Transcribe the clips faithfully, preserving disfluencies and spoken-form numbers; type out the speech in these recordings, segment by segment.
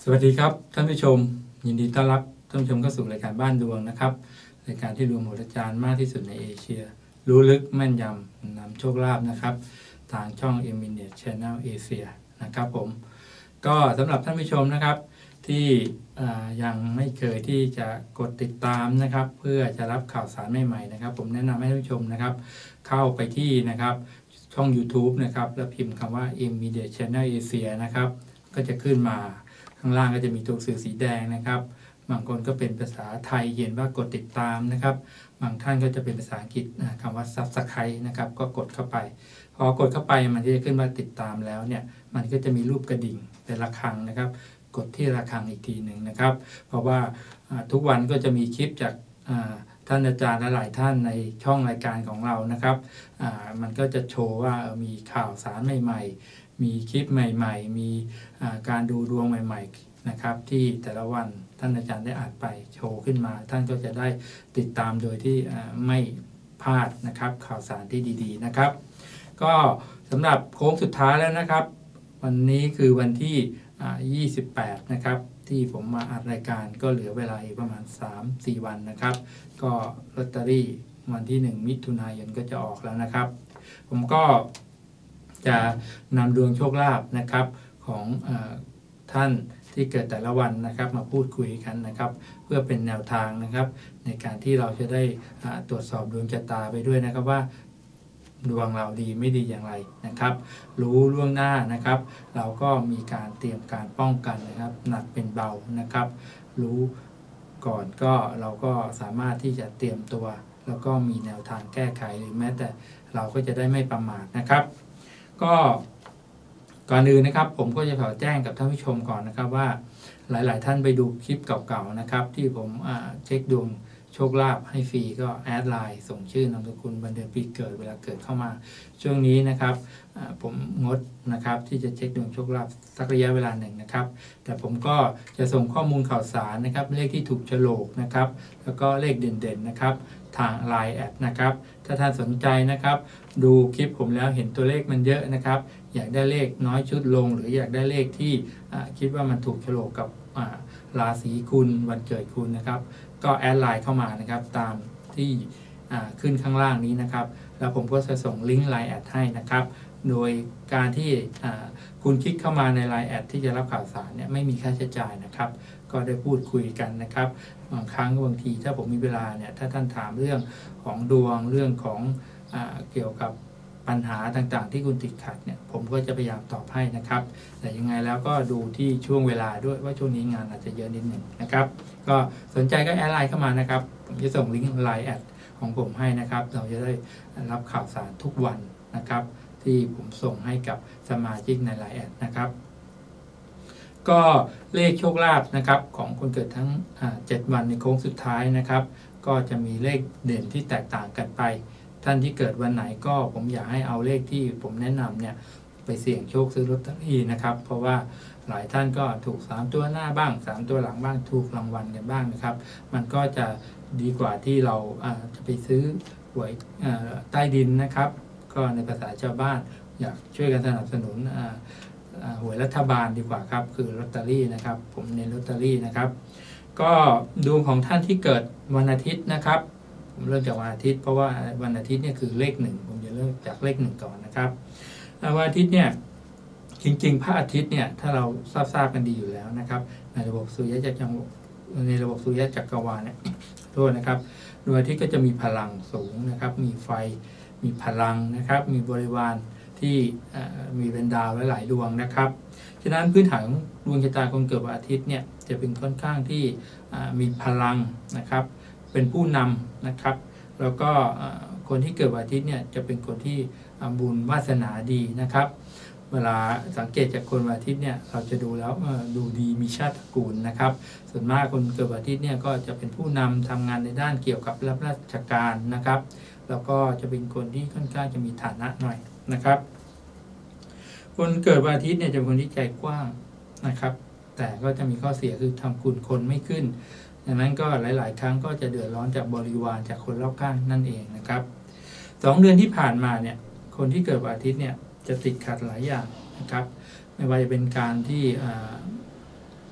วัสดีครับท่านผู้ชมยินดีต้อนรับท่านผู้ชมเข้าสู่รายการบ้านดวงนะครับรายการที่รวมโหราจารย์มากที่สุดในเอเชียรู้ลึกแม่นยำนำโชคลาภนะครับทางช่อง เอ็ม วี เน็ต Channel Asia นะครับผมก็สำหรับท่านผู้ชมนะครับที่ยังไม่เคยที่จะกดติดตามนะครับเพื่อจะรับข่าวสารใหม่ๆนะครับผมแนะนำให้ท่านผู้ชมนะครับเข้าไปที่นะครับช่อง YouTube นะครับแล้วพิมพ์คำว่า เอ็ม วี เน็ต Channel Asia นะครับก็จะขึ้นมาข้างล่างก็จะมีตัวหนังสือสีแดงนะครับบางคนก็เป็นภาษาไทยเขียนว่ากดติดตามนะครับบางท่านก็จะเป็นภาษาอังกฤษคำว่า Subscribe นะครับก็กดเข้าไปพอกดเข้าไปมันจะขึ้นว่าติดตามแล้วเนี่ยมันก็จะมีรูปกระดิ่งเป็นระฆังนะครับกดที่ระฆังอีกทีหนึ่งนะครับเพราะว่าทุกวันก็จะมีคลิปจากท่านอาจารย์หลายท่านในช่องรายการของเรานะครับมันก็จะโชว์ว่ามีข่าวสารใหม่ๆมีคลิปใหม่ๆมีการดูดวงใหม่ๆนะครับที่แต่ละวันท่านอาจารย์ได้อ่านไปโชว์ขึ้นมาท่านก็จะได้ติดตามโดยที่ไม่พลาดนะครับข่าวสารที่ดีๆนะครับก็สำหรับโค้งสุดท้ายแล้วนะครับวันนี้คือวันที่ยี่สิบแปดนะครับที่ผมมาอัดรายการก็เหลือเวลาอีกประมาณ สามถึงสี่ วันนะครับก็ลอตเตอรี่วันที่หนึ่งมิถุนายนก็จะออกแล้วนะครับผมก็จะนำดวงโชคลาภนะครับของเอ่อท่านที่เกิดแต่ละวันนะครับมาพูดคุยกันนะครับเพื่อเป็นแนวทางนะครับในการที่เราจะได้ตรวจสอบดวงชะตาไปด้วยนะครับว่าดวงเราดีไม่ดีอย่างไรนะครับรู้ล่วงหน้านะครับเราก็มีการเตรียมการป้องกันนะครับหนักเป็นเบานะครับรู้ก่อนก็เราก็สามารถที่จะเตรียมตัวแล้วก็มีแนวทางแก้ไขหรือแม้แต่เราก็จะได้ไม่ประมาทนะครับก็ก่อนอื่นนะครับผมก็จะขอแจ้งกับท่านผู้ชมก่อนนะครับว่าหลายๆท่านไปดูคลิปเก่าๆนะครับที่ผมเช็คดวงโชคลาภให้ฟรีก็แอดไลน์ส่งชื่อนามสกุลวันเดือนปีเกิดเวลาเกิดเข้ามาช่วงนี้นะครับผมงดนะครับที่จะเช็คดวงโชคลาภสักระยะเวลาหนึ่งนะครับแต่ผมก็จะส่งข้อมูลข่าวสารนะครับเลขที่ถูกโฉลกนะครับแล้วก็เลขเด่นๆนะครับทาง ไลน์ แอดนะครับถ้าท่านสนใจนะครับดูคลิปผมแล้วเห็นตัวเลขมันเยอะนะครับอยากได้เลขน้อยชุดลงหรืออยากได้เลขที่คิดว่ามันถูกโฉลกกับราศีคุณวันเกิดคุณนะครับก็แอดไลน์เข้ามานะครับตามที่ขึ้นข้างล่างนี้นะครับแล้วผมก็จะส่งลิงก์ ไลน์ แอดให้นะครับโดยการที่คุณคลิกเข้ามาใน ไลน์ แอดที่จะรับข่าวสารเนี่ยไม่มีค่าใช้จ่ายนะครับก็ได้พูดคุยกันนะครับบางครั้งบางทีถ้าผมมีเวลาเนี่ยถ้าท่านถามเรื่องของดวงเรื่องของเอ่อเกี่ยวกับปัญหาต่างๆที่คุณติดขัดเนี่ยผมก็จะพยายามตอบให้นะครับแต่ยังไงแล้วก็ดูที่ช่วงเวลาด้วยว่าช่วงนี้งานอาจจะเยอะนิดหนึ่งนะครับก็สนใจก็แอดไลน์เข้ามานะครับผมจะส่งลิงก์ ไลน์ แอดของผมให้นะครับเราจะได้รับข่าวสารทุกวันนะครับที่ผมส่งให้กับสมาชิกใน ไลน์ แอดนะครับก็เลขโชคลาภนะครับของคนเกิดทั้งเจ็ดวันในโค้งสุดท้ายนะครับก็จะมีเลขเด่นที่แตกต่างกันไปท่านที่เกิดวันไหนก็ผมอยากให้เอาเลขที่ผมแนะนำเนี่ยไปเสี่ยงโชคซื้อลอตเตอรี่นะครับเพราะว่าหลายท่านก็ถูกสามตัวหน้าบ้างสามตัวหลังบ้างถูกรางวัลกันบ้างนะครับมันก็จะดีกว่าที่เราจะไปซื้อหวยใต้ดินนะครับก็ในภาษาชาวบ้านอยากช่วยกันสนับสนุนหวยรัฐบาลดีกว่าครับคือลอตเตอรี่นะครับผมเน้นลอตเตอรี่นะครับก็ดวงของท่านที่เกิดวันอาทิตย์นะครับผมเริ่มจากวันอาทิตย์เพราะว่าวันอาทิตย์เนี่ยคือเลขหนึ่งผมจะเริ่มจากเลขหนึ่งก่อนนะครับวันอาทิตย์เนี่ยจริงๆพระอาทิตย์เนี่ยถ้าเราทราบทราบกันดีอยู่แล้วนะครับในระบบสุริยะจักรในระบบสุริยะจักรวาลเนี่ยโทษนะครับดวงอาทิตย์ก็จะมีพลังสูงนะครับมีไฟมีพลังนะครับมีบริวารที่มีเป็นดาวหลายดวงนะครับฉะนั้นพื้นฐานดวงชะตาคนเกิดวันอาทิตย์เนี่ยจะเป็นค่อนข้างที่มีพลังนะครับเป็นผู้นำนะครับแล้วก็คนที่เกิดวันอาทิตย์เนี่ยจะเป็นคนที่บุญวาสนาดีนะครับเวลาสังเกตจากคนวันอาทิตย์เนี่ยเราจะดูแล้วดูดีมีชาติตระกูลนะครับส่วนมากคนเกิดวันอาทิตย์เนี่ยก็จะเป็นผู้นำทำงานในด้านเกี่ยวกับรับราชการนะครับแล้วก็จะเป็นคนที่ค่อนข้างจะมีฐานะหน่อยนะครับคนเกิดวันอาทิตย์เนี่ยจะเป็นคนที่ใจกว้างนะครับแต่ก็จะมีข้อเสียคือทำคุณคนไม่ขึ้นดังนั้นก็หลายๆครั้งก็จะเดือดร้อนจากบริวารจากคนรอบข้างนั่นเองนะครับสองเดือนที่ผ่านมาเนี่ยคนที่เกิดวันอาทิตย์เนี่ยจะติดขัดหลายอย่างนะครับไม่ว่าจะเป็นการที่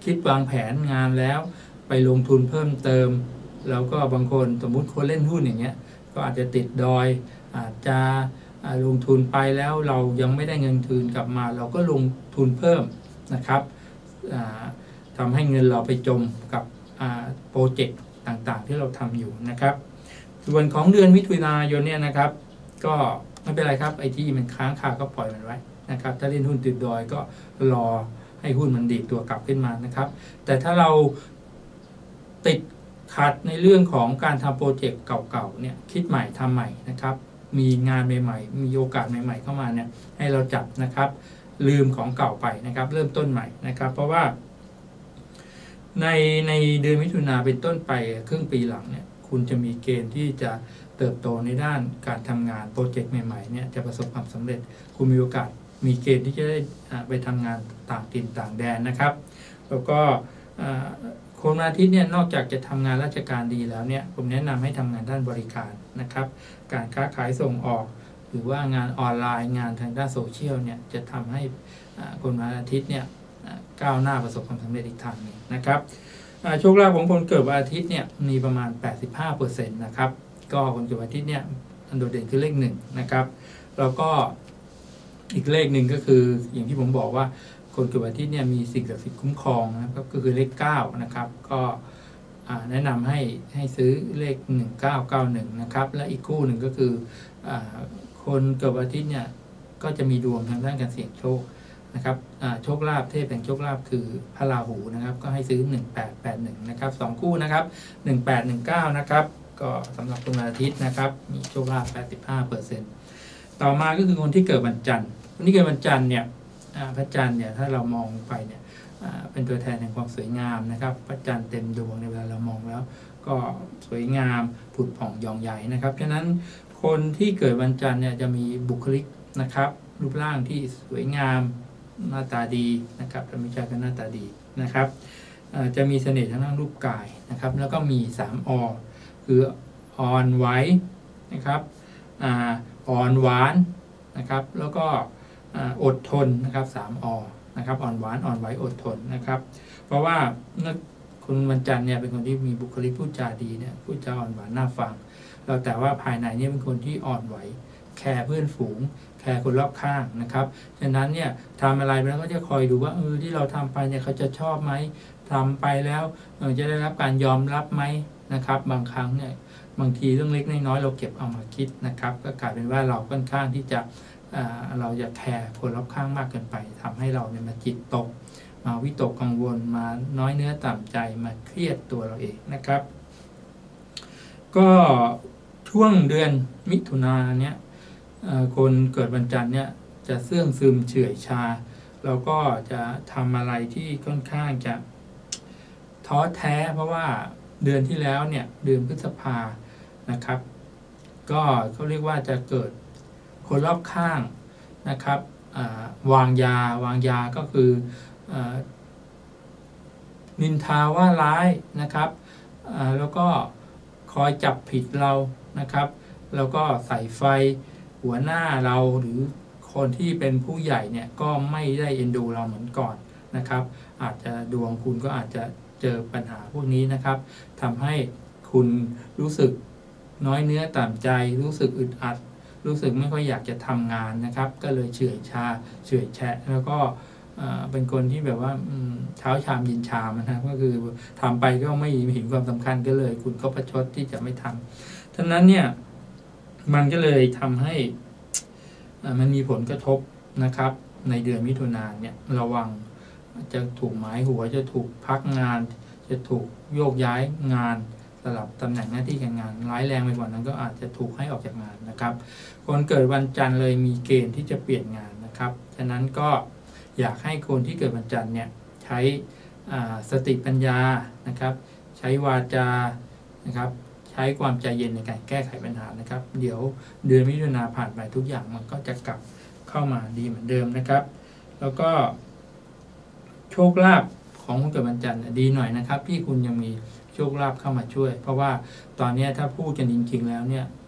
คิดวางแผนงานแล้วไปลงทุนเพิ่มเติมแล้วก็บางคนสมมุติคนเล่นหุ้นอย่างเงี้ยก็อาจจะติดดอยอาจจะลงทุนไปแล้วเรายังไม่ได้เงินทุนกลับมาเราก็ลงทุนเพิ่มนะครับทำให้เงินเราไปจมกับโปรเจกต์ต่างๆที่เราทำอยู่นะครับส่วนของเดือนมิถุนายนเนี่ยนะครับก็ไม่เป็นไรครับไอ้ที่มันค้างคาก็ปล่อยมันไว้นะครับถ้าเล่นหุ้นติดดอยก็รอให้หุ้นมันดีดตัวกลับขึ้นมานะครับแต่ถ้าเราติดขัดในเรื่องของการทำโปรเจกต์เก่าๆเนี่ยคิดใหม่ทำใหม่นะครับมีงานใหม่ๆมีโอกาสใหม่ๆเข้ามาเนี่ยให้เราจับนะครับลืมของเก่าไปนะครับเริ่มต้นใหม่นะครับเพราะว่าในในเดือนมิถุนาเป็นต้นไปครึ่งปีหลังเนี่ยคุณจะมีเกณฑ์ที่จะเติบโตในด้านการทำงานโปรเจกต์ใหม่ๆเนี่ยจะประสบความสำเร็จคุณมีโอกาสมีเกณฑ์ที่จะได้ไปทำงานต่างถิ่นต่างแดนนะครับแล้วก็คนวันอาทิตย์เนี่ยนอกจากจะทำงานราชการดีแล้วเนี่ยผมแนะนำให้ทำงานด้านบริการนะครับการค้าขายส่งออกหรือว่างานออนไลน์งานทางด้านโซเชียลเนี่ยจะทำให้คนวันอาทิตย์เนี่ยก้าวหน้าประสบความสำเร็จอีกทางหนึ่งนะครับโชคลาภของคนเกิดวันอาทิตย์เนี่ยมีประมาณ แปดสิบห้าเปอร์เซ็นต์ นะครับก็คนเกิดวันอาทิตย์เนี่ยอันโดดเด่นคือเลขหนึ่งนะครับแล้วก็อีกเลขหนึ่งก็คืออย่างที่ผมบอกว่าคนเกิดวันอาทิตย์เนี่ยมีสิ่งศักดิ์สิทธิ์คุ้มครองนะครับก็คือเลขเก้านะครับก็แนะนำให้ให้ซื้อเลขหนึ่งเก้าเก้าหนึ่งนะครับและอีกคู่หนึ่งก็คือคนเกิดวันอาทิตย์เนี่ยก็จะมีดวงทางด้านการเสี่ยงโชคนะครับโชคลาภเทพแห่งโชคลาภคือพระราหูนะครับก็ให้ซื้อหนึ่งแปดแปดหนึ่งนะครับสองคู่นะครับหนึ่งแปดหนึ่งเก้านะครับก็สำหรับคนวันอาทิตย์นะครับมีโชคลาภ แปดสิบห้าเปอร์เซ็นต์ ต่อมาก็คือคนที่เกิดวันจันทร์คนที่เกิดวันจันทร์เนี่ยพระจันทร์เนี่ยถ้าเรามองไปเนี่ยเป็นตัวแทนแห่งความสวยงามนะครับพระจันทร์เต็มดวงในเวลาเรามองแล้วก็สวยงามผุดผ่องยองใหญ่นะครับฉะนั้นคนที่เกิดวันจันทร์เนี่ยจะมีบุคลิกนะครับรูปร่างที่สวยงามหน้าตาดีนะครับแต่ไม่ใช่ก็หน้าตาดีนะครับจะมีเสน่ห์ทางด้านรูปกายนะครับแล้วก็มีสามอคืออ่อนไหวนะครับอ่อนหวานนะครับแล้วก็อดทนนะครับสามอนะครับอ่อนหวานอ่อนไหวอดทนนะครับเพราะว่าคนวันจันทร์เนี่ยเป็นคนที่มีบุคลิกพูดจาดีเนี่ยพูดจาอ่อนหวานน่าฟังเราแต่ว่าภายในเนี่ยเป็นคนที่อ่อนไหวแคร์เพื่อนฝูงแคร์คนรอบข้างนะครับฉะนั้นเนี่ยทำอะไรไปแล้วก็จะคอยดูว่าเออที่เราทำไปเนี่ยเขาจะชอบไหมทำไปแล้วเออจะได้รับการยอมรับไหมนะครับบางครั้งเนี่ยบางทีเรื่องเล็กน้อยเราเก็บเอามาคิดนะครับก็กลายเป็นว่าเราค่อนข้างที่จะเราจะแคร์คนรอบข้างมากเกินไปทำให้เราเนี่ยมาจิตตกมาวิตกกังวลมาน้อยเนื้อต่ำใจมาเครียดตัวเราเองนะครับก็ช่วงเดือนมิถุนายนเนี่ยคนเกิดวันจันทร์เนี่ยจะเสื่องซึมเฉื่อยชาแล้วก็จะทำอะไรที่ค่อนข้างจะท้อแท้เพราะว่าเดือนที่แล้วเนี่ยเดือนพฤษภานะครับก็เขาเรียกว่าจะเกิดคนรอบข้างนะครับวางยาวางยาก็คือนินทาว่าร้ายนะครับแล้วก็คอยจับผิดเรานะครับแล้วก็ใส่ไฟหัวหน้าเราหรือคนที่เป็นผู้ใหญ่เนี่ยก็ไม่ได้เอ็นดูเราเหมือนก่อนนะครับอาจจะดวงคุณก็อาจจะเจอปัญหาพวกนี้นะครับทำให้คุณรู้สึกน้อยเนื้อต่ำใจรู้สึกอึดอัดรู้สึกไม่ค่อยอยากจะทำงานนะครับก็เลยเฉื่อยชาเฉื่อยแฉะแล้วก็เป็นคนที่แบบว่าเช้าชามเย็นชามนะครับก็คือทำไปก็ไม่เห็นความสำคัญก็เลยคุณก็ประชดที่จะไม่ทำฉะนั้นเนี่ยมันก็เลยทำให้มันมีผลกระทบนะครับในเดือนมิถุนายนเนี่ยระวังจะถูกหมายหัวจะถูกพักงานจะถูกโยกย้ายงานสลับตำแหน่งหน้าที่การงานร้ายแรงไปกว่านั้นก็อาจจะถูกให้ออกจากงานนะครับคนเกิดวันจันทร์เลยมีเกณฑ์ที่จะเปลี่ยนงานนะครับฉะนั้นก็อยากให้คนที่เกิดวันจันทร์เนี่ยใช้สติปัญญานะครับใช้วาจานะครับใช้ความใจเย็นในการแก้ไขปัญหานะครับเดี๋ยวเดือนมิถุนาผ่านไปทุกอย่างมันก็จะกลับเข้ามาดีเหมือนเดิมนะครับแล้วก็โชคลาภของคนเกิดวันจันทร์ดีหน่อยนะครับที่คุณยังมีโชคลาภเข้ามาช่วยเพราะว่าตอนนี้ถ้าพูดกันจริงๆแล้วเนี่ยค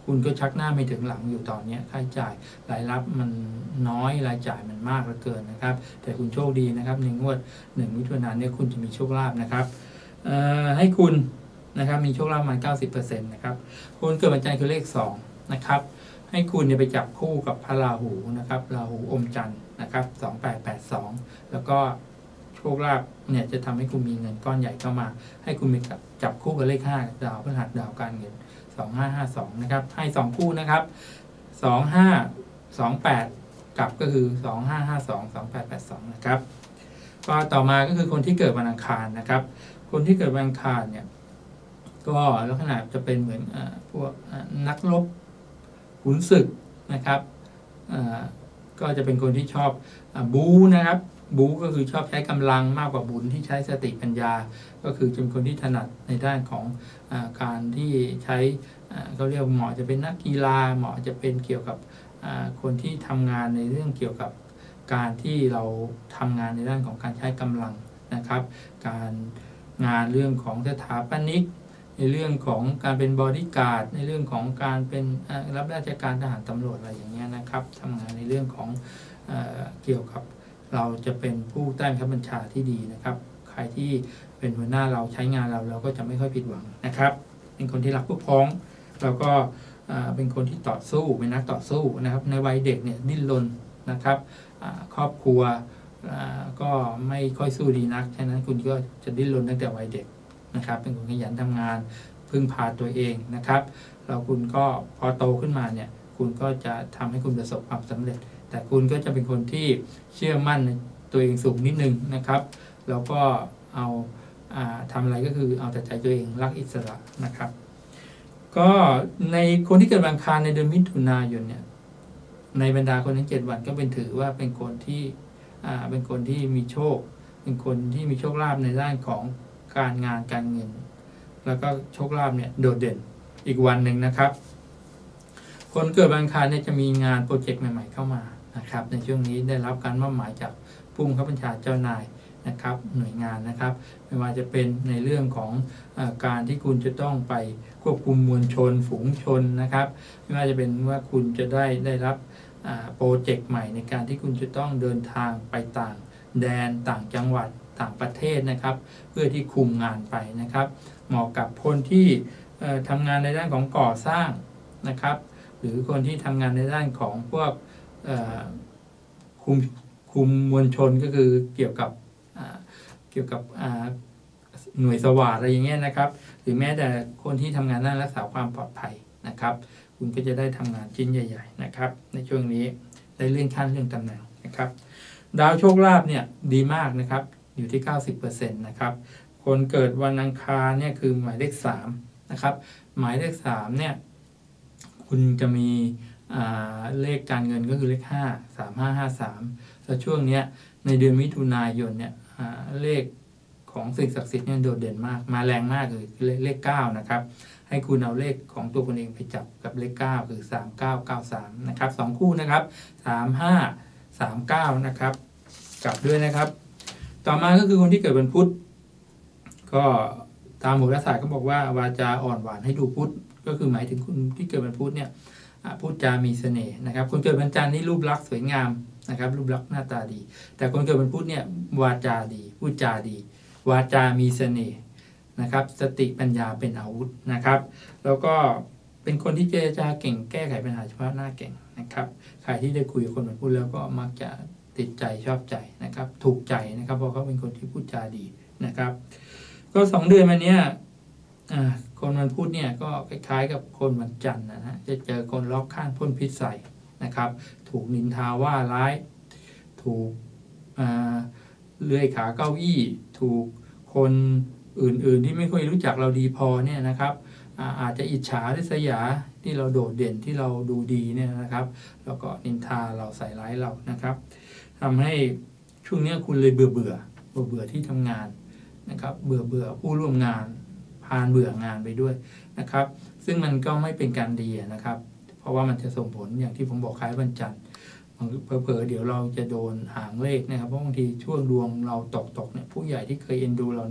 คุณก็ชักหน้าไม่ถึงหลังอยู่ตอนนี้ค่าใช้จ่ายรายรับมันน้อยรายจ่ายมันมากเหลือเกินนะครับแต่คุณโชคดีนะครับในงวดหนึ่งมิถุนายนนี้คุณจะมีโชคลาภนะครับให้คุณนะครับมีโชคลาภประมาณ เก้าสิบเปอร์เซ็นต์ นะครับคนเกิดวันจันทร์คือเลขสองนะครับให้คุณเนี่ยไปจับคู่กับพระราหูนะครับราหูอมจันทร์นะครับสองแปดแปดสองแล้วก็โชคลาภเนี่ยจะทำให้คุณมีเงินก้อนใหญ่เข้ามาให้คุณมีจับคู่กับเลขห้าดาวพฤหัสดาวการเงินสองห้าห้าสองนะครับให้สองคู่นะครับสองห้าสองแปดกับก็คือสองห้าห้าสองสองแปดแปดสองนะครับก็ต่อมาก็คือคนที่เกิดวันอังคารนะครับคนที่เกิดวันอังคารเนี่ยก็ลักษณะจะเป็นเหมือนอพวกนักรบขุนศึกนะครับก็จะเป็นคนที่ชอบบู๊นะครับบู๊ก็คือชอบใช้กำลังมากกว่าบุญที่ใช้สติปัญญาก็คือเป็นคนที่ถนัดในด้านของอการที่ใช้เขาเรียกเหมาะจะเป็นนักกีฬาเหมาะจะเป็นเกี่ยวกับคนที่ทำงานในเรื่องเกี่ยวกับการที่เราทำงานในด้านของการใช้กำลังนะครับการงานเรื่องของสถาปนิกในเรื่องของการเป็นบอดี้การ์ดในเรื่องของการเป็นรับราชการทหารตำรวจอะไรอย่างเงี้ยนะครับทำงานในเรื่องของเอ่อเกี่ยวกับเราจะเป็นผู้ใต้บังคับบัญชาที่ดีนะครับใครที่เป็นหัวหน้าเราใช้งานเราเราก็จะไม่ค่อยผิดหวังนะครับเป็นคนที่รักพวกพ้องแล้วก็เป็นคนที่ต่อสู้เป็นนักต่อสู้นะครับในวัยเด็กเนี่ยดิ้นรนนะครับครอบครัวก็ไม่ค่อยสู้ดีนักฉะนั้นคุณก็จะดิ้นรนตั้งแต่วัยเด็กนะครับเป็นคนขยันทำงานพึ่งพาตัวเองนะครับแล้วคุณก็พอโตขึ้นมาเนี่ยคุณก็จะทำให้คุณประสบความสำเร็จแต่คุณก็จะเป็นคนที่เชื่อมั่นในตัวเองสูงนิดนึงนะครับแล้วก็เอาทำอะไรก็คือเอาแต่ใจตัวเองรักอิสระนะครับก็ในคนที่เกิดวันอังคารในเดือนมิถุนายนเนี่ยในบรรดาคนทั้งเจ็ดวันก็เป็นถือว่าเป็นคนที่เป็นคนที่มีโชคเป็นคนที่มีโชคลาภในด้านของการงานการเงินแล้วก็โชคลาภเนี่ยโดดเด่นอีกวันหนึ่งนะครับคนเกิดวันอังคารเนี่ยจะมีงานโปรเจกต์ใหม่ๆเข้ามานะครับในช่วงนี้ได้รับการมอบหมายจากผู้บังคับบัญชาเจ้านายนะครับหน่วยงานนะครับไม่ว่าจะเป็นในเรื่องของเอ่อการที่คุณจะต้องไปควบคุมมวลชนฝูงชนนะครับไม่ว่าจะเป็นว่าคุณจะได้ได้รับโปรเจกต์ใหม่ในการที่คุณจะต้องเดินทางไปต่างแดนต่างจังหวัดต่างประเทศนะครับเพื่อที่คุมงานไปนะครับเหมาะกับคนที่ทำงานในด้านของก่อสร้างนะครับหรือคนที่ทำงานในด้านของพวกคุมคุมมวลชนก็คือเกี่ยวกับเกี่ยวกับหน่วยสวาทอะไรอย่างเงี้ยนะครับหรือแม้แต่คนที่ทำงานด้านรักษาความปลอดภัยนะครับคุณก็จะได้ทำงานชิ้นใหญ่ๆนะครับในช่วงนี้ได้เลื่อนขั้นเลื่อนตำแหน่งนะครับดาวโชคลาภเนี่ยดีมากนะครับอยู่ที่ เก้าสิบเปอร์เซ็นต์ นะครับคนเกิดวันอังคารเนี่ยคือหมายเลขสามนะครับหมายเลขสามเนี่ยคุณจะมีเลขการเงินก็คือเลขห้า สามห้าห้าสามแล้วช่วงนี้ในเดือนมิถุนายนเนี่ยเลขของสิ่งศักดิ์สิทธิ์เนี่ยโดดเด่นมากมาแรงมากเลยเลขเก้านะครับให้คุณเอาเลขของตัวคุณเองไปจับกับเลขเก้าคือสามเก้าเก้าสามนะครับสองคู่นะครับสามห้าสามเก้านะครับกลับด้วยนะครับต่อมาก็คือคนที่เกิดวันพุธก็ตามโหราศาสตร์ก็บอกว่าวาจาอ่อนหวานให้ดูพุธก็คือหมายถึงคนที่เกิดวันพุธเนี่ยพูดจามีเสน่ห์นะครับคนเกิดวันจันทร์นี่รูปลักษณ์สวยงามนะครับรูปลักษณ์หน้าตาดีแต่คนเกิดวันพุธเนี่ยวาจาดีพูดจาดีวาจามีเสน่ห์นะครับสติปัญญาเป็นอาวุธนะครับแล้วก็เป็นคนที่เจรจาเก่งแก้ไขปัญหาเฉพาะหน้าเก่งนะครับใครที่ได้คุยกับคนวันพุธแล้วก็มักจะติดใจชอบใจนะครับถูกใจนะครับเพราะเขาเป็นคนที่พูดจาดีนะครับก็สองเดือนมาเนี้ยคนวันพุธเนี่ยก็คล้ายๆกับคนวันจันทร์นะฮะจะเจอคนรอบข้างพ่นพิษใส่นะครับถูกนินทาว่าร้ายถูกเลื่อยขาเก้าอี้ถูกคนอื่นๆที่ไม่ค่อยรู้จักเราดีพอเนี่ยนะครับอาจจะอิจฉาริษยาที่เราโดดเด่นที่เราดูดีเนี่ยนะครับแล้วก็นินทาเราใส่ร้ายเรานะครับทำให้ช่วงนี้คุณเลยเบื่อเบื่อเบื่อเบื่อที่ทำงานนะครับเบื่อเบื่อผู้ร่วมงานพานเบื่องานไปด้วยนะครับซึ่งมันก็ไม่เป็นการดีนะครับเพราะว่ามันจะส่งผลอย่างที่ผมบอกคล้ายวันจันทร์เผลอๆเดี๋ยวเราจะโดนหางเลขนะครับเพราะบางทีช่วงดวงเราตกตกเนี่ยผู้ใหญ่ที่เคยเอ็นดูเราเนี่ย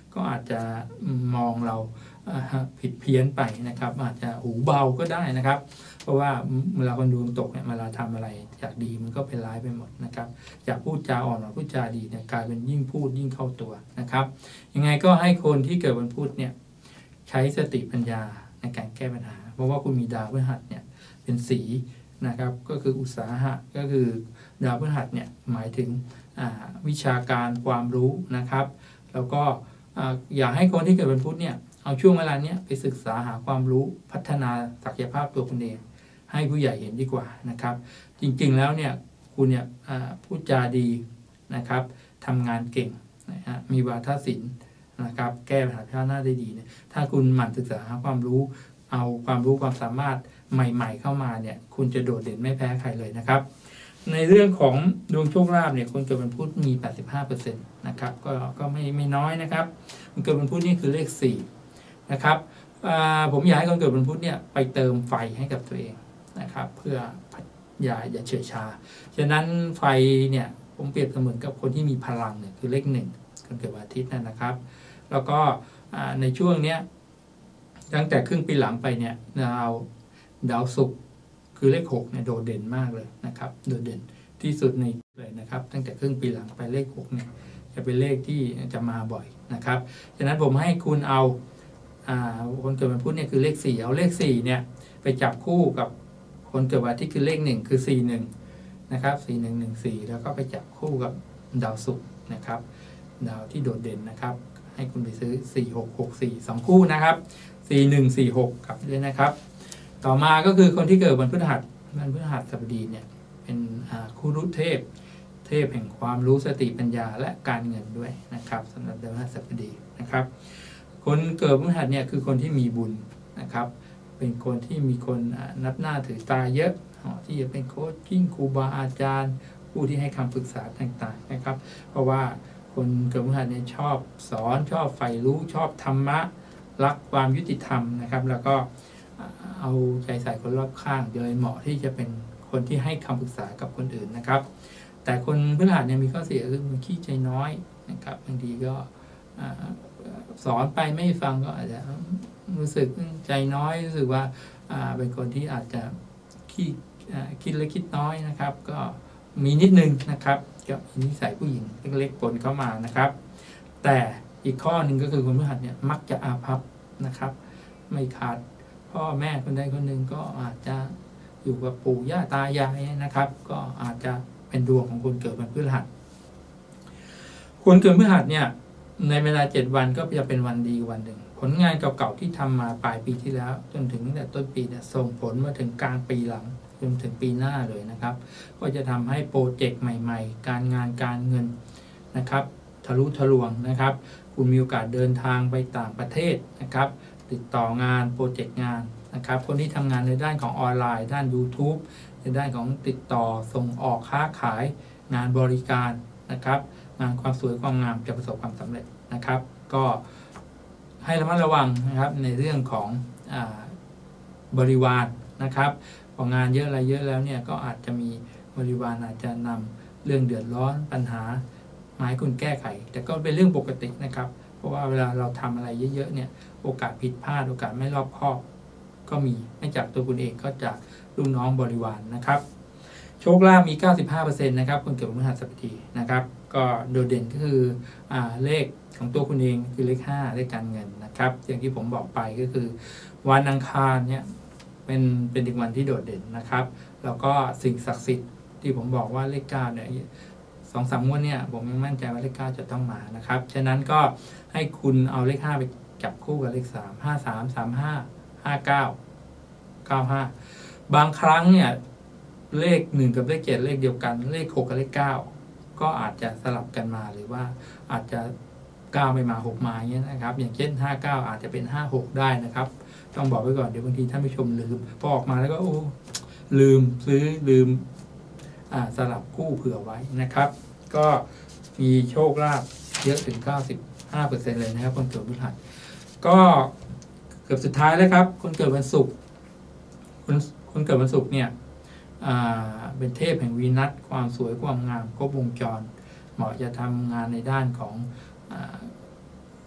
ก็อาจจะมองเราผิดเพี้ยนไปนะครับอาจจะหูเบาก็ได้นะครับเพราะว่าเวลาคนดวงตกเนี่ยเวลาทำอะไรจากดีมันก็เป็นร้ายไปหมดนะครับจากพูดจาอ่อนหรือพูดจาดีเนี่ยกลายเป็นยิ่งพูดยิ่งเข้าตัวนะครับยังไงก็ให้คนที่เกิดวันพุธเนี่ยใช้สติปัญญาในการแก้ปัญหาเพราะว่าคุณมีดาวพฤหัสเนี่ยเป็นสีนะครับก็คืออุตสาหะก็คือดาวพฤหัสเนี่ยหมายถึงวิชาการความรู้นะครับแล้วก็อยากให้คนที่เกิดวันพุธเนี่ยเอาช่วงเวลาเนี้ยไปศึกษาหาความรู้พัฒนาศักยภาพตัวคุณเองให้ผู้ใหญ่เห็นดีกว่านะครับจริงๆแล้วเนี่ยคุณเนี่ยพูดจาดีนะครับทำงานเก่งนะฮะมีวาทศิลป์นะครับแก้ปัญหาเฉพาะหน้าได้ดีเนี่ยถ้าคุณหมั่นศึกษาหาความรู้เอาความรู้ความสามารถใหม่ๆเข้ามาเนี่ยคุณจะโดดเด่นไม่แพ้ใครเลยนะครับในเรื่องของดวงโชคลาภเนี่ยคนเกิดวันพุธมี แปดสิบห้าเปอร์เซ็นต์ นะครับก็ก็ไม่ไม่น้อยนะครับคนเกิดวันพุธนี่คือเลขสี่นะครับผมอยากให้คนเกิดวันพุธเนี่ยไปเติมไฟให้กับตัวเองนะครับเพื่ออย่าอย่าเฉื่อยชาฉะนั้นไฟเนี่ยผมเปรียบเสมือนกับคนที่มีพลังเนี่ยคือเลขหนึ่งคนเกิดวันอาทิตย์นั่นนะครับแล้วก็ในช่วงเนี้ยตั้งแต่ครึ่งปีหลังไปเนี่ยดาวดาวศุกร์คือเลขหกเนี่ยโดดเด่นมากเลยนะครับโดดเด่นที่สุดในเลยนะครับตั้งแต่ครึ่งปีหลังไปเลขหกเนี่ยจะเป็นเลขที่จะมาบ่อยนะครับฉะนั้นผมให้คุณเอาคนเกิดวันพุธเนี่ยคือเลขสี่เอาเลขสี่เนี่ยไปจับคู่กับคนเกิดวันอาทิตย์คือเลขหนึ่งคือสี่หนึ่งนะครับสี่หนึ่งหนึ่งสี่แล้วก็ไปจับคู่กับดาวศุกร์นะครับดาวที่โดดเด่นนะครับให้คุณไปซื้อสี่หกหกสี่สองคู่นะครับสี่หนึ่งสี่หกกับด้วยนะครับต่อมาก็คือคนที่เกิดวันพฤหัสวันพฤหัสบดีเนี่ยเป็นครูรุเทพเทพแห่งความรู้สติปัญญาและการเงินด้วยนะครับสำหรับดาวพฤหัสบดีนะครับคนเกิดวันพฤหัสเนี่ยคือคนที่มีบุญนะครับเป็นคนที่มีคนนับหน้าถือตาเยอะที่จะเป็นโค้ชยิ่งครูบาอาจารย์ผู้ที่ให้คำปรึกษาต่างๆนะครับเพราะว่าคนเกิดวันพฤหัสเนี่ยชอบสอนชอบใฝ่รู้ชอบธรรมะรักความยุติธรรมนะครับแล้วก็เอาใจใส่คนรอบข้างโดยเหมาะที่จะเป็นคนที่ให้คำปรึกษากับคนอื่นนะครับแต่คนพฤหัสเนี่ยมีข้อเสียคือมันขี้ใจน้อยนะครับบางทีก็สอนไปไม่ฟังก็อาจจะรู้สึกใจน้อยรู้สึกว่าเป็นคนที่อาจจะขี้คิดเล็กคิดน้อยนะครับก็มีนิดนึงนะครับก็มีนิสัยผู้หญิงเล็กๆปนเข้ามานะครับแต่อีกข้อหนึ่งก็คือคนพฤหัสเนี่ยมักจะอาภัพนะครับไม่ขาดพ่อแม่คนใดคนหนึ่งก็อาจจะอยู่กับปู่ย่าตายายนะครับก็อาจจะเป็นดวงของคนเกิดวันพฤหัสคนเกิดพฤหัสเนี่ยในเวลาเจ็ดวันก็จะเป็นวันดีวันหนึ่งผลงานเก่าๆที่ทำมาปลายปีที่แล้วจนถึงตั้งแต่ต้นปีเนี่ยส่งผลมาถึงกลางปีหลังจนถึงปีหน้าเลยนะครับก็จะทำให้โปรเจกต์ใหม่ๆการงานการเงินนะครับทะลุทะลวงนะครับคุณมีโอกาสเดินทางไปต่างประเทศนะครับติดต่องานโปรเจกต์งานนะครับคนที่ทำงานในด้านของออนไลน์ด้าน YouTube ในด้านของติดต่อส่งออกค้าขายงานบริการนะครับงานความสวยความงามจะประสบความสำเร็จนะครับก็ให้ระมัดระวังนะครับในเรื่องของอ่าบริวารนะครับพองานเยอะอะไรเยอะแล้วเนี่ยก็อาจจะมีบริวารอาจจะนำเรื่องเดือดร้อนปัญหามาให้คุณแก้ไขแต่ก็เป็นเรื่องปกตินะครับเพราะว่าเวลาเราทำอะไรเยอะๆเนี่ยโอกาสผิดพลาดโอกาสไม่รอบคอบก็มีไม่จากตัวคุณเองก็จากลูกน้องบริวาร นะครับโชคลาภมี เก้าสิบห้าเปอร์เซ็นต์ นะครับคนเกิดวันพฤหัสบดีนะครับก็โดดเด่นก็คืออ่าเลขของตัวคุณเองคือเลขห้าเลขการเงินนะครับอย่างที่ผมบอกไปก็คือวันอังคารเนี่ยเป็นเป็นอีกวันที่โดดเด่นนะครับแล้วก็สิ่งศักดิ์สิทธิ์ที่ผมบอกว่าเลขเก้าเนี่ยสองสามงวดเนี่ยผมยังมั่นใจว่าเลขเก้าจะต้องมานะครับฉะนั้นก็ให้คุณเอาเลขห้าไปจับคู่กับเลขสาม ห้า สาม สาม ห้า ห้า เก้า เก้า ห้าบางครั้งเนี่ยเลขหนึ่งกับเลขเจ็ดเลขเดียวกันเลขหกกับเลขเก้าก็อาจจะสลับกันมาหรือว่าอาจจะเก้าไม่มาหกมาอย่างเงี้ยนะครับอย่างเช่นห้าเก้าอาจจะเป็นห้าหกได้นะครับต้องบอกไว้ก่อนเดี๋ยวบางทีท่านผู้ชมลืมพอออกมาแล้วก็โอ้ลืมซื้อลืมอ่าสลับคู่เผื่อไว้นะครับก็มีโชคลาภเยอะถึง เก้าสิบห้าเปอร์เซ็นต์ เลยนะครับคนเกิดพฤหัสก็เกือบสุดท้ายแล้วครับคนเกิดวันศุกร์คนคนเกิดวันศุกร์เนี่ยเป็นเทพแห่งวีนัสความสวยความงามครบวงจรเหมาะจะทำงานในด้านของ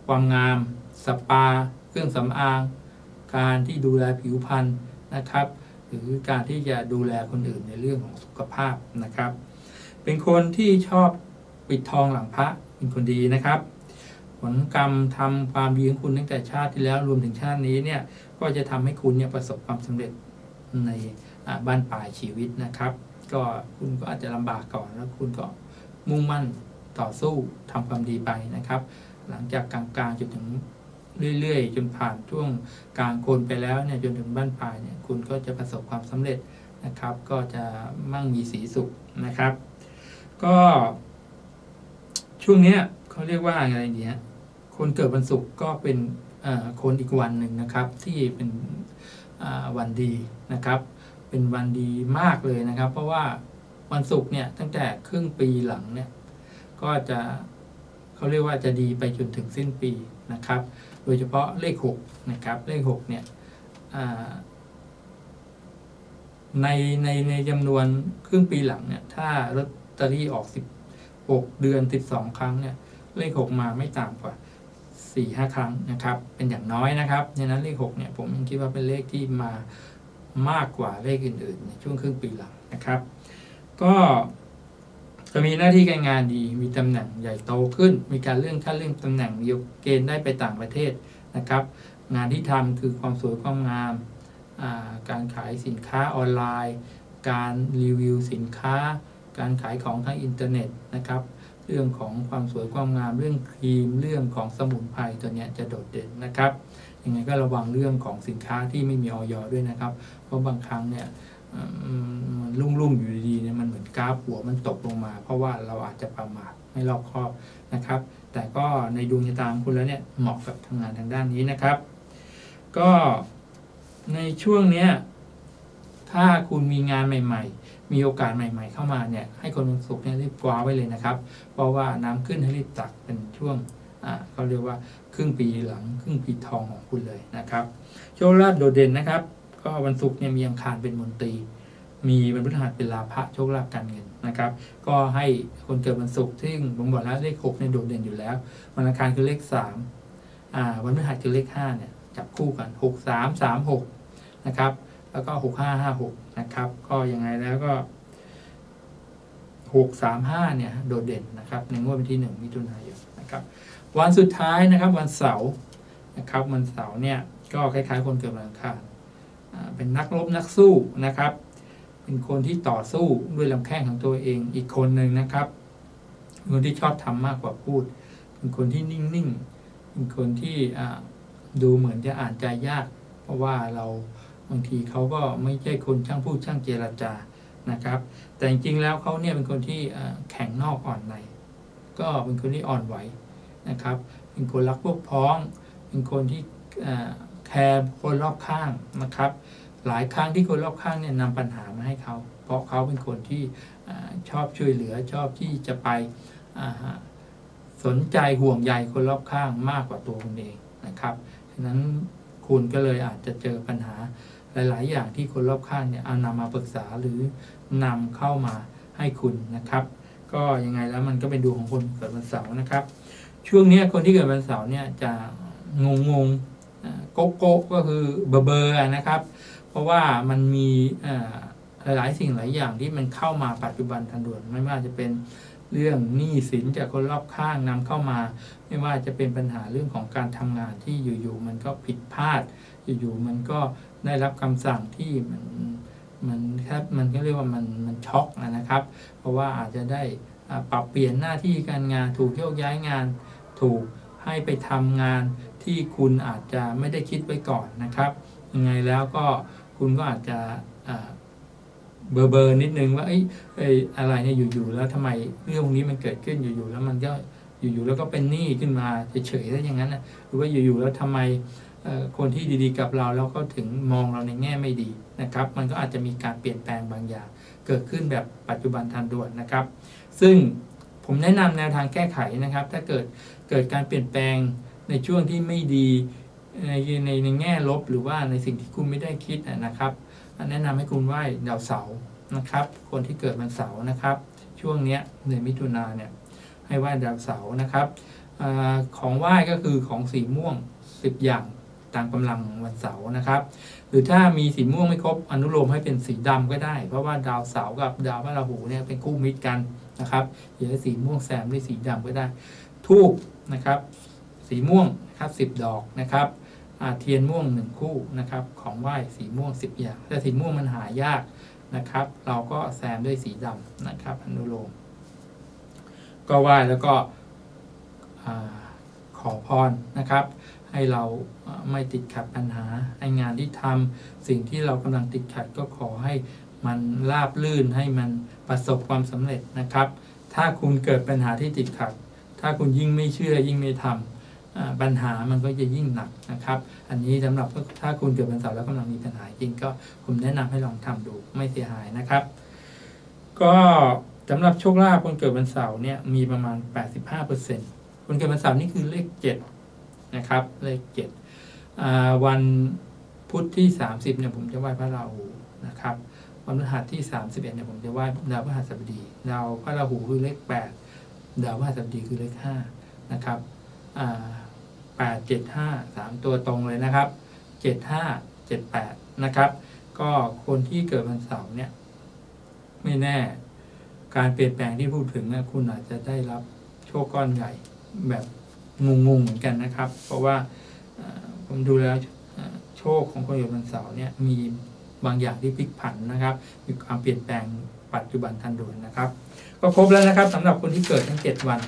ความงามสปาเครื่องสำอางการที่ดูแลผิวพรรณนะครับหรือการที่จะดูแลคนอื่นในเรื่องของสุขภาพนะครับเป็นคนที่ชอบปิดทองหลังพระเป็นคนดีนะครับผลกรรมทำความดีของคุณตั้งแต่ชาติที่แล้วรวมถึงชาตินี้เนี่ยก็จะทำให้คุณเนี่ยประสบความสำเร็จในบ้านปลายชีวิตนะครับก็คุณก็อาจจะลำบากก่อนแล้วคุณก็มุ่งมั่นต่อสู้ทำความดีไปนะครับหลังจากกลางๆจนถึงเรื่อยๆจนผ่านช่วงกลางคนไปแล้วเนี่ยจนถึงบ้านปลายเนี่ยคุณก็จะประสบความสำเร็จนะครับก็จะมั่งมีสีสุขนะครับก็ช่วงนี้เขาเรียกว่าอะไรดีฮะคนเกิดวันศุกร์ก็เป็นคนอีกวันหนึ่งนะครับที่เป็นวันดีนะครับเป็นวันดีมากเลยนะครับเพราะว่าวันศุกร์เนี่ยตั้งแต่ครึ่งปีหลังเนี่ยก็จะเขาเรียกว่าจะดีไปจนถึงสิ้นปีนะครับโดยเฉพาะเลขหกนะครับเลขหกเนี่ยในในในจำนวนครึ่งปีหลังเนี่ยถ้าลอตเตอรี่ออกสิบหกเดือนสิบสองครั้งเนี่ยเลขหกมาไม่ต่ำกว่า สี่ห้า ครั้งนะครับเป็นอย่างน้อยนะครับฉะนั้นเลขหกเนี่ยผมยังคิดว่าเป็นเลขที่มามากกว่าเลขอื่นๆในช่วงครึ่งปีหลังนะครับก็จะมีหน้าที่การงานดีมีตำแหน่งใหญ่โตขึ้นมีการเลื่อนขั้นเลื่อนตำแหน่งมีเกณฑ์ได้ไปต่างประเทศนะครับงานที่ทำคือความสวยความงามการขายสินค้าออนไลน์การรีวิวสินค้าการขายของทางอินเทอร์เน็ตนะครับเรื่องของความสวยความงามเรื่องครีมเรื่องของสมุนไพรตัวนี้จะโดดเด่นนะครับยังไงก็ระวังเรื่องของสินค้าที่ไม่มีออยด้วยนะครับเพราะบางครั้งเนี่ยมันลุ่งๆอยู่ดีๆเนี่ยมันเหมือนกราฟหัวมันตกลงมาเพราะว่าเราอาจจะประมาทไม่รอบคอบนะครับแต่ก็ในดวงชะตาของคุณแล้วเนี่ยเหมาะกับทำงานทางด้านนี้นะครับก็ในช่วงนี้ถ้าคุณมีงานใหม่ๆมีโอกาสใหม่ๆเข้ามาเนี่ยให้คนวันศุกร์เนี่ยรีบคว้าไว้เลยนะครับเพราะว่าน้ำขึ้นให้รีบตักเป็นช่วงอ่าเขาเรียกว่าครึ่งปีหลังครึ่งปีทองของคุณเลยนะครับโชคลาภโดดเด่นนะครับก็วันศุกร์เนี่ยมีอังคารเป็นมนตรีมีวันพฤหัสเป็นลาภะโชคลาภการเงินนะครับก็ให้คนเกิดวันศุกร์ซึ่งผมบอกแล้วเลขหกเนี่ยโดดเด่นอยู่แล้ววันอังคารคือเลขสามอ่าวันพฤหัสคือเลขห้าเนี่ยจับคู่กันหก สาม สาม หกนะครับแล้วก็หก ห้า ห้า หกนะครับก็ยังไงแล้วก็หก สาม ห้าเนี่ยโดดเด่นนะครับในงวดวันที่หนึ่งมิถุนายนนะครับวันสุดท้ายนะครับวันเสาร์นะครับวันเสาร์เนี่ยก็คล้ายๆคนเกิดวันอังคารเป็นนักรบนักสู้นะครับเป็นคนที่ต่อสู้ด้วยลำแข้งของตัวเองอีกคนหนึ่งนะครับเป็นคนที่ชอบทำมากกว่าพูดเป็นคนที่นิ่งๆเป็นคนที่ดูเหมือนจะอ่านใจยากเพราะว่าเราบางทีเขาก็ไม่ใช่คนช่างพูดช่างเจรจานะครับแต่จริงๆแล้วเขาเนี่ยเป็นคนที่แข็งนอกอ่อนในก็เป็นคนที่อ่อนไหวนะครับเป็นคนรักพวกพ้องเป็นคนที่แคร์คนรอบข้างนะครับหลายครั้งที่คนรอบข้างเนี่ยนำปัญหามาให้เขาเพราะเขาเป็นคนที่ชอบช่วยเหลือชอบที่จะไปสนใจห่วงใยคนรอบข้างมากกว่าตัวคุณเองนะครับฉะนั้นคุณก็เลยอาจจะเจอปัญหาหลายๆอย่างที่คนรอบข้างเนี่ยเอานำมาปรึกษาหรือนำเข้ามาให้คุณนะครับก็ยังไงแล้วมันก็เป็นดวงของคนเกิดวันเสาร์นะครับช่วงนี้คนที่เกิดวันเสาร์เนี่ยจะงงงโก๊ะโก๊ะก็คือเบอร์เบอร์นะครับเพราะว่ามันมีหลายสิ่งหลายอย่างที่มันเข้ามาปัจจุบันทันด่วนไม่ว่าจะเป็นเรื่องหนี้สินจากคนรอบข้างนำเข้ามาไม่ว่าจะเป็นปัญหาเรื่องของการทำงานที่อยู่ๆมันก็ผิดพลาดอยู่ๆมันก็ได้รับคำสั่งที่มันมันครับมันก็เรียกว่ามันมันช็อกนะครับเพราะว่าอาจจะได้ปรับเปลี่ยนหน้าที่การงานถูกโยกย้ายงานถูกให้ไปทำงานที่คุณอาจจะไม่ได้คิดไว้ก่อนนะครับยังไงแล้วก็คุณก็อาจจะเบอร์เบอร์นิดนึงว่าไอ้ไอ้อะไรเนี่ยอยู่ๆแล้วทำไมเรื่องพวกนี้มันเกิดขึ้นอยู่ๆแล้วมันก็อยู่ๆแล้วก็เป็นหนี้ขึ้นมาเฉยๆแล้วอย่างนั้นนะหรือว่าอยู่ๆแล้วทำไมคนที่ดีๆกับเราแล้วก็ถึงมองเราในแง่ไม่ดีนะครับมันก็อาจจะมีการเปลี่ยนแปลงบางอย่างเกิดขึ้นแบบปัจจุบันทันด่วนนะครับซึ่งผมแนะนำแนวทางแก้ไขนะครับถ้าเกิดเกิดการเปลี่ยนแปลงในช่วงที่ไม่ดีในในในแง่ลบหรือว่าในสิ่งที่คุณไม่ได้คิดนะครับแนะนำให้คุณไหว้ดาวเสาร์นะครับคนที่เกิดวันเสาร์นะครับช่วงนี้เดือนมิถุนาเนี่ยให้ไหว้ดาวเสาร์นะครับของไหว้ก็คือของสีม่วงสิบอย่างตามกำลังวันเสาร์นะครับหรือถ้ามีสีม่วงไม่ครบอนุโลมให้เป็นสีดำก็ได้เพราะว่าดาวเสาร์กับดาวพระราหูเนี่ยเป็นคู่มิตรกันนะครับหรือสีม่วงแซมด้วยสีดำก็ได้ทูบนะครับสีม่วงนะครับสิบดอกนะครับเทียนม่วงหนึ่งคู่นะครับของไหว้สีม่วงสิบอย่างแต่สีม่วงมันหายากนะครับเราก็แซมด้วยสีดำนะครับอนุโลมก็ไหว้แล้วก็ขอพรนะครับให้เราไม่ติดขัดปัญหาให้งานที่ทำสิ่งที่เรากำลังติดขัดก็ขอให้มันราบลื่นให้มันประสบความสำเร็จนะครับถ้าคุณเกิดปัญหาที่ติดขัดถ้าคุณยิ่งไม่เชื่อยิ่งไม่ทำปัญหามันก็จะยิ่งหนักนะครับอันนี้สำหรับถ้าคุณเกิดวันเสาร์แล้วกำลังมีปัญหาจริงก็ผมแนะนำให้ลองทำดูไม่เสียหายนะครับก็สำหรับโชคลาภคนเกิดวันเสาร์เนี่ยมีประมาณ แปดสิบห้าเปอร์เซ็นต์ คนเกิดวันเสาร์นี่คือเลขเจ็ดนะครับเลขเจ็ดวันพุธที่สามสิบเนี่ยผมจะไหว้พระราหูนะครับวันพฤหัสที่สามสิบเอ็ดเนี่ยผมจะไหว้ดาวพฤหัสบดีดาวพระราหูคือเลขแปดดาวพฤหัสบดีคือเลขห้านะครับแปด เจ็ด ห้า สามตัวตรงเลยนะครับเจ็ด ห้า เจ็ด แปดนะครับก็คนที่เกิดวันเสาร์เนี่ยไม่แน่การเปลี่ยนแปลงที่พูดถึงนะคุณอาจจะได้รับโชคก้อนใหญ่แบบงงๆเหมือนกันนะครับเพราะว่าผมดูแล้วโชคของคนเกิดวันเสาร์เนี่ยมีบางอย่างที่พลิกผันนะครับมีความเปลี่ยนแปลงปัจจุบันทันด่วนนะครับก็ครบแล้วนะครับสำหรับคนที่เกิดทั้งเจ็ดวัน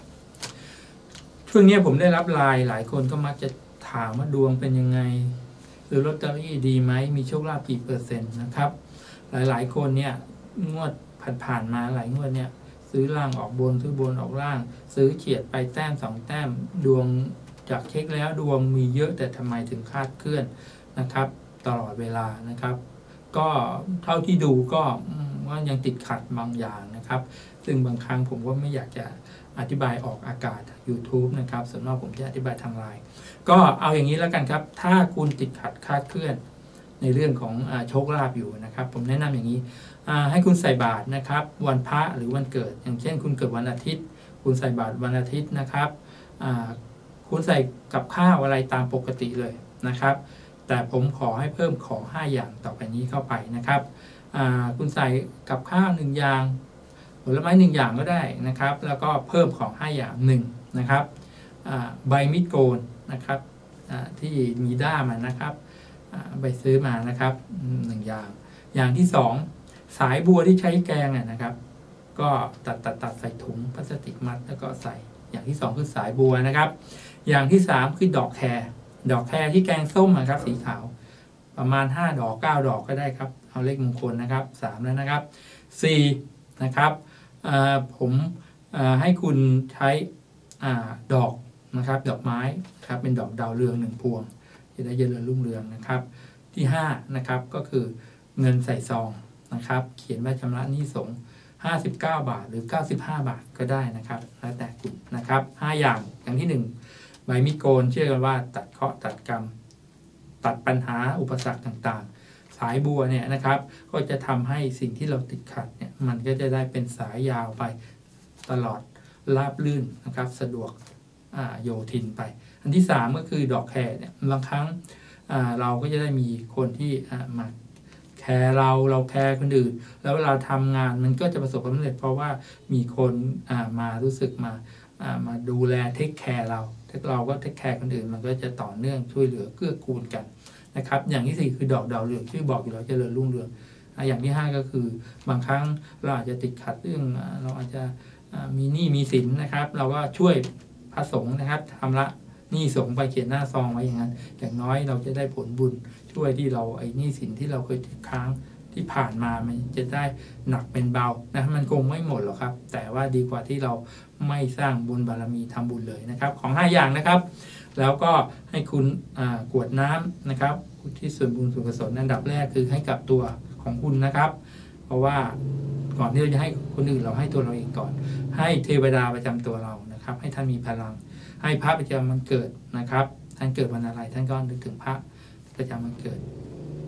ช่วงนี้ผมได้รับไลน์หลายคนก็มักจะถามว่าดวงเป็นยังไงหรือลอตเตอรี่ดีไหมมีโชคลาภกี่เปอร์เซ็นต์นะครับหลายๆคนเนี่ยงวดผ่านๆมาหลายงวดเนี่ยซื้อล่างออกบนซื้อบนออกล่างซื้อเฉียดไปแต้มสองแต้มดวงจากเช็คแล้วดวงมีเยอะแต่ทำไมถึงคลาดเคลื่อนนะครับตลอดเวลานะครับก็เท่าที่ดูก็ว่ายังติดขัดบางอย่างนะครับซึ่งบางครั้งผมก็ไม่อยากจะอธิบายออกอากาศ YouTube นะครับส่วนมากผมจะอธิบายทางไลน์ก็เอาอย่างนี้แล้วกันครับถ้าคุณติดขัดคลาดเคลื่อนในเรื่องของโชคลาภอยู่นะครับผมแนะนำอย่างนี้ให้คุณใส่บาตรนะครับวันพระหรือวันเกิดอย่างเช่นคุณเกิดวันอาทิตย์คุณใส่บาตรวันอาทิตย์นะครับคุณใส่กับข้าวอะไรตามปกติเลยนะครับแต่ผมขอให้เพิ่มของห้าอย่างต่อไปนี้เข้าไปนะครับคุณใส่กับข้าวหนึ่งอย่างผลไม้หนึ่งอย่างก็ได้นะครับแล้วก็เพิ่มของห้าอย่างหนึ่งนะครับใบมิดโกนนะครับที่มีด้ามนะครับไปซื้อมานะครับหนึ่งอย่างอย่างที่สองสายบัวที่ใช้แกงนะครับก็ตัดตัดตัดใส่ถุงพลาสติกมัดแล้วก็ใส่อย่างที่สองคือสายบัวนะครับอย่างที่สามคือดอกแครดอกแครที่แกงส้มนะครับสีขาวประมาณห้าดอกเก้าดอกก็ได้ครับเอาเลขมงคลนะครับสามแล้วนะครับสี่นะครับผมให้คุณใช้ดอกนะครับดอกไม้ครับเป็นดอกดาวเรืองหนึ่งพวงจะได้เจริญรุ่งเรืองนะครับที่ห้านะครับก็คือเงินใส่ซองนะครับเขียนว่าชำระหนี้สงฆ์ห้าสิบเก้าบาทหรือเก้าสิบห้าบาทก็ได้นะครับแล้วแต่คุณนะครับห้าอย่างอย่างที่หนึ่งใบมิโกนเชื่อกันว่าตัดเคราะห์ตัดกรรมตัดปัญหาอุปสรรคต่างๆสายบัวเนี่ยนะครับก็จะทำให้สิ่งที่เราติดขัดเนี่ยมันก็จะได้เป็นสายยาวไปตลอดราบลื่นนะครับสะดวกโยทินไปอันที่สามก็คือดอกแครเนี่ยบางครั้งเราก็จะได้มีคนที่มาแคร์เราเราแคร์คนอื่นแล้วเวลาทำงานมันก็จะประสบความสำเร็จเพราะว่ามีคนมารู้สึกมามาดูแลเทคแคร์เราถ้าเราก็เทคแคร์คนอื่นมันก็จะต่อเนื่องช่วยเหลือเกื้อกูลกันนะครับอย่างที่สี่คือดอกดาวเรืองที่บอกอยู่แล้วเจริญรุ่งเรืองอย่างที่ห้าก็คือบางครั้งเราอาจจะติดขัดเรื่องเราอาจจะมีหนี้มีสินนะครับเราก็ช่วยพระสงฆ์นะครับทำละหนี้สงฆ์ไปเขียนหน้าซองไว้อย่างนั้นอย่างน้อยเราจะได้ผลบุญช่วยที่เราไอ้หนี้สินที่เราเคยติดค้างที่ผ่านมามันจะได้หนักเป็นเบานะมันคงไม่หมดหรอกครับแต่ว่าดีกว่าที่เราไม่สร้างบุญบารมีทำบุญเลยนะครับของห้าอย่างนะครับแล้วก็ให้คุณกรวดน้ำนะครับที่ส่วนบุญส่วนกุศลอันดับแรกคือให้กับตัวของคุณนะครับเพราะว่าก่อนที่เราจะให้คนอื่นเราให้ตัวเราเองก่อนให้เทวดาประจำตัวเรานะครับให้ท่านมีพลังให้พระประจำวันเกิดนะครับท่านเกิดวันอะไรท่านก็นึกถึงพระประจำวันเกิด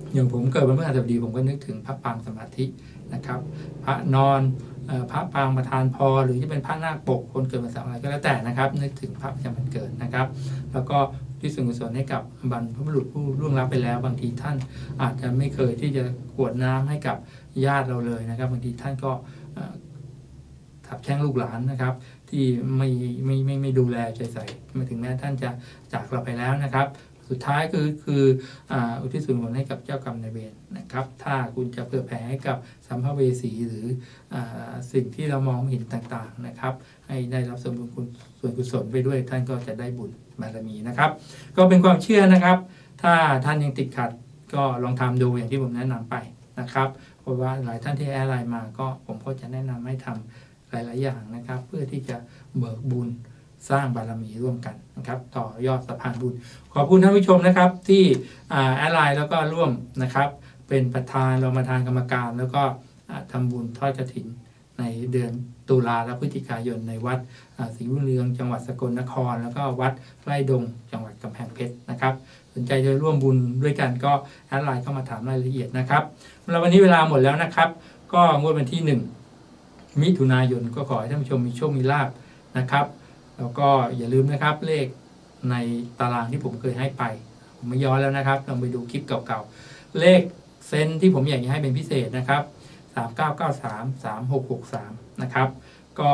อย่างผมเกิดวันพฤหัสบดีผมก็นึกถึงพระปางสมาธินะครับ พระนอนพระปางประธานพรหรือจะเป็นพระนาคปกคนเกิดวันเสาร์อะไรก็แล้วแต่นะครับนึกถึงพระประจำวันเกิดนะครับแล้วก็ที่ส่วนกุศลให้กับบรรพบุรุษผู้ล่วงลับไปแล้วบางทีท่านอาจจะไม่เคยที่จะกรวดน้ำให้กับญาติเราเลยนะครับบางทีท่านก็ถับแช่งลูกหลานนะครับที่ไม่ไม่ไม่ไม่ดูแลใจใส่มาถึงแม้ท่านจะจากเราไปแล้วนะครับสุดท้ายคือคืออุทิศส่วนกุศลให้กับเจ้ากรรมนายเวรนะครับถ้าคุณจะเผื่อแผ่ให้กับสัมภเวสีหรืออสิ่งที่เรามองเห็นต่างๆนะครับให้ได้รับส่วนบุญส่วนกุศลไปด้วยท่านก็จะได้บุญบารมีนะครับก็เป็นความเชื่อนะครับถ้าท่านยังติดขัดก็ลองทำดูอย่างที่ผมแนะนำไปนะครับเพราะว่าหลายท่านที่แอดไลน์มาก็ผมก็จะแนะนำให้ทำหลายๆอย่างนะครับเพื่อที่จะเบิกบุญสร้างบารมีร่วมกันนะครับต่อยอดสะพานบุญขอบคุณท่านผู้ชมนะครับที่แอดไลน์แล้วก็ร่วมนะครับเป็นประธานรองประธานกรรมการแล้วก็ทำบุญทอดกฐินในเดือนตุลาและพฤศจิกายนในวัดศรีบุญเรืองจังหวัดสกลนครแล้วก็วัดไร่ดงจังหวัดกำแพงเพชรนะครับสนใจจะร่วมบุญด้วยกันก็แอดไลน์เข้ามาถามรายละเอียดนะครับแล้ววันนี้เวลาหมดแล้วนะครับก็งวดวันที่หนึ่งมิถุนายนก็ขอให้ท่านผู้ชมมีโชคมีลาภนะครับแล้วก็อย่าลืมนะครับเลขในตารางที่ผมเคยให้ไปผมไม่ย้อนแล้วนะครับลองไปดูคลิปเก่าๆเลขเซนที่ผมอยากจะให้เป็นพิเศษนะครับสามเก้าเก้าสาม สามหกหกสามนะครับก็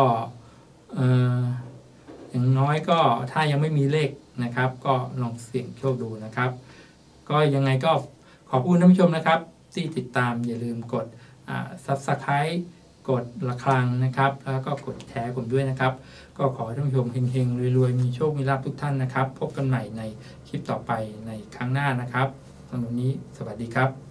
อย่างน้อยก็ถ้ายังไม่มีเลขนะครับก็ลองเสี่ยงโชคดูนะครับก็ยังไงก็ขอบคุณท่านผู้ชมนะครับที่ติดตามอย่าลืมกด Subscribe กดระฆังนะครับแล้วก็กดแชร์ผมด้วยนะครับก็ขอท่านผู้ชมเฮงๆรวยๆมีโชคมีลาภทุกท่านนะครับพบกันใหม่ในคลิปต่อไปในครั้งหน้านะครับสำหรับวันนี้สวัสดีครับ